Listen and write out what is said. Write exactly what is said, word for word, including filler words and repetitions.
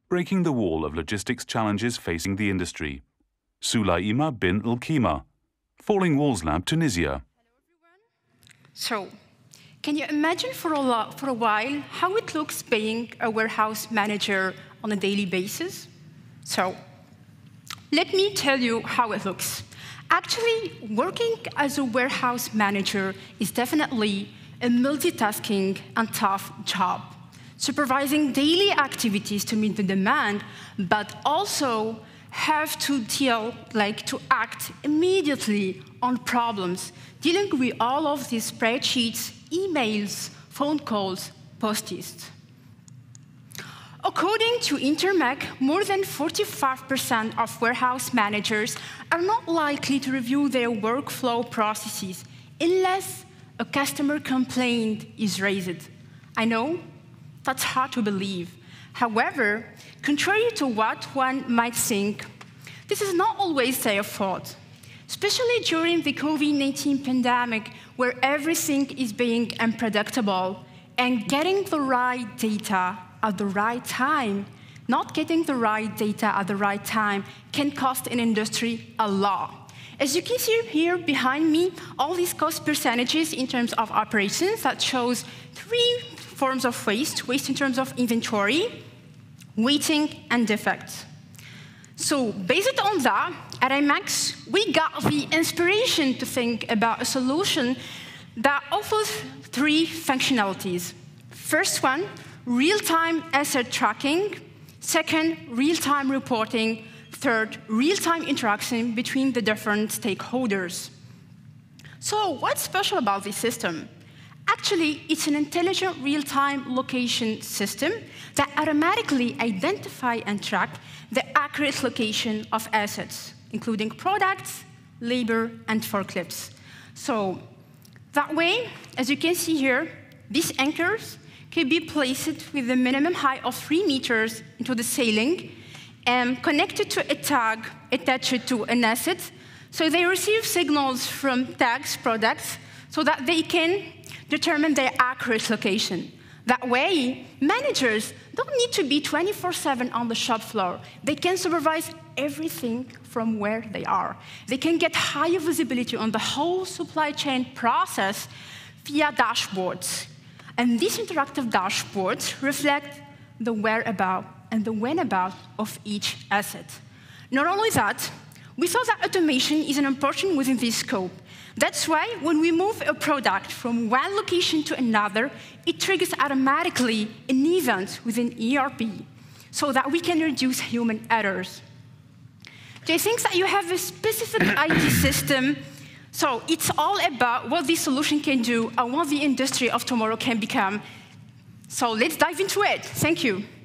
breaking the wall of logistics challenges facing the industry. Soulaima bin Lkima, Falling Walls Lab, Tunisia. So, can you imagine for a, for a while how it looks being a warehouse manager on a daily basis? So, let me tell you how it looks. Actually, working as a warehouse manager is definitely a multitasking and tough job, supervising daily activities to meet the demand, but also have to deal, like to act immediately on problems, dealing with all of these spreadsheets, emails, phone calls, post-its. According to Intermec, more than forty-five percent of warehouse managers are not likely to review their workflow processes unless a customer complaint is raised. I know that's hard to believe. However, contrary to what one might think, this is not always their fault, especially during the COVID nineteen pandemic, where everything is being unpredictable, and getting the right data at the right time, not getting the right data at the right time, can cost an industry a lot. As you can see here behind me, all these cost percentages in terms of operations that shows three forms of waste, waste in terms of inventory, waiting, and defects. So based on that, at I max, we got the inspiration to think about a solution that offers three functionalities. First one, real-time asset tracking. Second, real-time reporting. Third, real-time interaction between the different stakeholders. So what's special about this system? Actually, it's an intelligent real-time location system that automatically identifies and tracks the accurate location of assets, including products, labor, and forklifts. So that way, as you can see here, these anchors can be placed with a minimum height of three meters into the ceiling and connected to a tag attached to an asset. So they receive signals from tags, products, so that they can determine their accurate location. That way, managers don't need to be twenty-four seven on the shop floor. They can supervise everything from where they are. They can get higher visibility on the whole supply chain process via dashboards. And these interactive dashboards reflect the whereabout and the whenabout of each asset. Not only that, we thought that automation is an important within this scope. That's why when we move a product from one location to another, it triggers automatically an event within E R P so that we can reduce human errors. Do you think that you have a specific I T system? So it's all about what this solution can do and what the industry of tomorrow can become. So let's dive into it. Thank you.